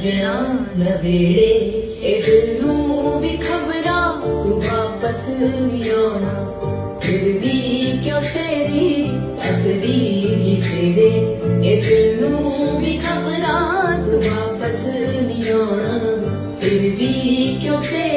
भेजना नवेड़े इधरू भी खबरा तू वापस नहीं आना फिर भी क्यों तेरी असली जी फेरे इधरू भी खबरा तू वापस नहीं आना फिर भी क्यों तेरी